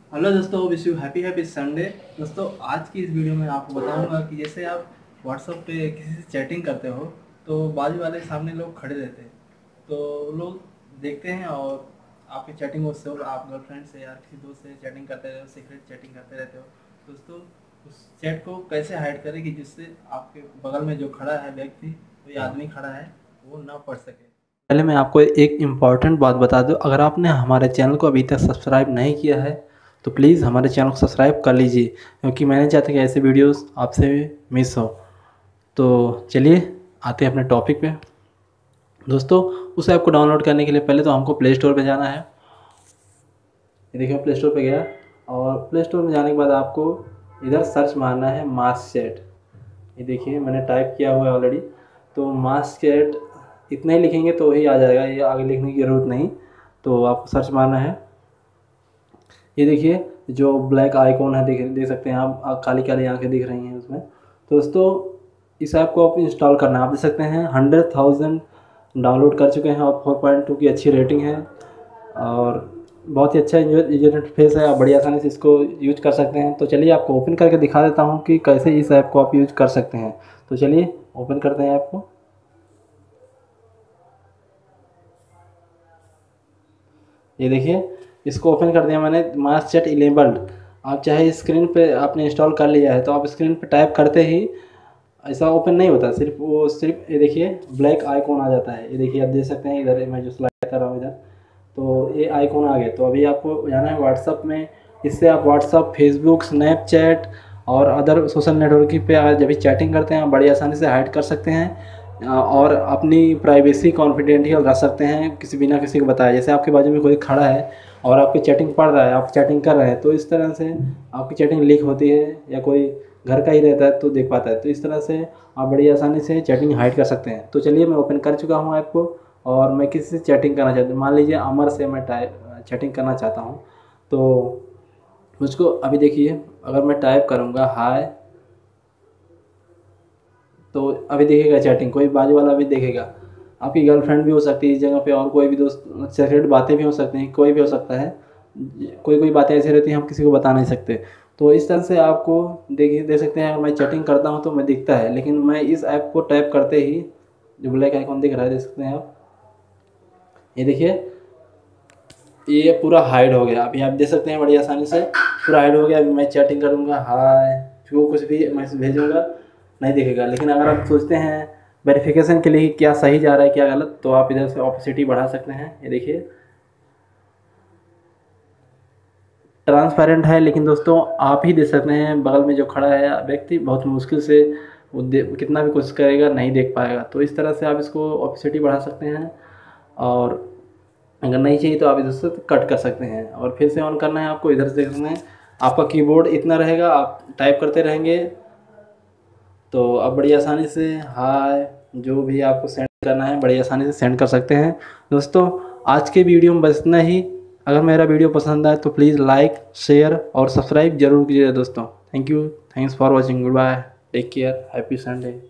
Hello दोस्तों, wish you happy happy Sunday. दोस्तों, आज की इस वीडियो में आपको बताऊंगा कि जैसे आप व्हाट्सएप पे किसी से चैटिंग करते हो तो बाजू वाले सामने लोग खड़े रहते हैं, तो लोग देखते हैं और आपकी चैटिंग उससे, और आप गर्लफ्रेंड से या किसी दोस्त से चैटिंग करते रहते हो, सीक्रेट चैटिंग करते रहते हो। दोस्तों, उस चैट को कैसे हाइड करें कि जिससे आपके बगल में जो खड़ा है व्यक्ति, कोई आदमी खड़ा है, वो ना पढ़ सके। पहले मैं आपको एक इम्पॉर्टेंट बात बता दूं, अगर आपने हमारे चैनल को अभी तक सब्सक्राइब नहीं किया है तो प्लीज़ हमारे चैनल को सब्सक्राइब कर लीजिए, क्योंकि मैं नहीं चाहता कि ऐसे वीडियोस आपसे मिस हो। तो चलिए आते हैं अपने टॉपिक पे। दोस्तों, उस ऐप को डाउनलोड करने के लिए पहले तो हमको प्ले स्टोर पे जाना है। ये देखिए, मैं प्ले स्टोर पे गया और प्ले स्टोर में जाने के बाद आपको इधर सर्च मारना है मास चैट। ये देखिए, मैंने टाइप किया हुआ है ऑलरेडी। तो मास चैट इतना ही लिखेंगे तो वही आ जाएगा, ये आगे लिखने की ज़रूरत नहीं। तो आपको सर्च मारना है। ये देखिए, जो ब्लैक आइकॉन है, देख सकते हैं आप, काली काली आंखें दिख रही हैं उसमें। तो दोस्तों, इस ऐप को आप इंस्टॉल करना है। आप देख सकते हैं 100,000 डाउनलोड कर चुके हैं और 4.2 की अच्छी रेटिंग है और बहुत ही अच्छा यूजर इंटरफेस है। आप बड़ी आसानी से इसको यूज कर सकते हैं। तो चलिए आपको ओपन करके दिखा देता हूँ कि कैसे इस ऐप को आप यूज कर सकते हैं। तो चलिए ओपन करते हैं ऐप को। ये देखिए, इसको ओपन कर दिया मैंने, मास चैट इनेबल्ड। आप चाहे स्क्रीन पे आपने इंस्टॉल कर लिया है तो आप स्क्रीन पे टाइप करते ही ऐसा ओपन नहीं होता, सिर्फ ये देखिए ब्लैक आइकॉन आ जाता है। ये देखिए, आप देख सकते हैं इधर मैं जो स्लाइड कर रहा हूँ इधर, तो ये आइकॉन आ गया। तो अभी आपको जाना है व्हाट्सअप में। इससे आप व्हाट्सअप, फेसबुक, स्नैपचैट और अदर सोशल नेटवर्किंग पे जब भी चैटिंग करते हैं बड़ी आसानी से हाइड कर सकते हैं और अपनी प्राइवेसी कॉन्फिडेंशियल रख सकते हैं किसी बिना किसी को बताए। जैसे आपके बाजू में कोई खड़ा है और आपकी चैटिंग पढ़ रहा है, आप चैटिंग कर रहे हैं, तो इस तरह से आपकी चैटिंग लीक होती है या कोई घर का ही रहता है तो देख पाता है। तो इस तरह से आप बड़ी आसानी से चैटिंग हाइड कर सकते हैं। तो चलिए, मैं ओपन कर चुका हूँ ऐप को और मैं किसी से चैटिंग करना चाहता हूँ। मान लीजिए अमर से मैं चैटिंग करना चाहता हूँ। तो मुझको अभी देखिए, अगर मैं टाइप करूँगा हाय, तो अभी देखेगा चैटिंग, कोई बाजू वाला भी देखेगा। आपकी गर्लफ्रेंड भी हो सकती है इस जगह पे और कोई भी दोस्त, सीक्रेट बातें भी हो सकती हैं, कोई भी हो सकता है। कोई कोई बातें ऐसी रहती हैं हम किसी को बता नहीं सकते। तो इस तरह से आपको देखिए, देख सकते हैं अगर मैं चैटिंग करता हूँ तो मैं दिखता है, लेकिन मैं इस ऐप को टाइप करते ही जो ब्लैक आइकॉन दिख रहा है, देख सकते हैं आप, ये देखिए, ये पूरा हाइड हो गया। अभी आप देख सकते हैं बड़ी आसानी से पूरा हाइड हो गया। अभी मैं चैटिंग करूँगा हाय, फिर वो कुछ भी मैसेज भेजूँगा नहीं दिखेगा। लेकिन अगर आप सोचते हैं वेरिफिकेशन के लिए क्या सही जा रहा है क्या गलत, तो आप इधर से ऑपेसिटी बढ़ा सकते हैं। ये देखिए, ट्रांसपेरेंट है, लेकिन दोस्तों आप ही देख सकते हैं बगल में जो खड़ा है व्यक्ति बहुत मुश्किल से वो कितना भी कोशिश करेगा नहीं देख पाएगा। तो इस तरह से आप इसको ऑपेसिटी बढ़ा सकते हैं और अगर नहीं चाहिए तो आप इधर से कट कर सकते हैं और फिर से ऑन करना है आपको। इधर से देख सकते हैं आपका कीबोर्ड इतना रहेगा, आप टाइप करते रहेंगे तो आप बड़ी आसानी से हाय जो भी आपको सेंड करना है बड़ी आसानी से सेंड कर सकते हैं। दोस्तों, आज के वीडियो में बस इतना ही। अगर मेरा वीडियो पसंद आए तो प्लीज़ लाइक, शेयर और सब्सक्राइब जरूर कीजिएगा दोस्तों। Thank you, thanks for watching, good bye, take care, happy Sunday.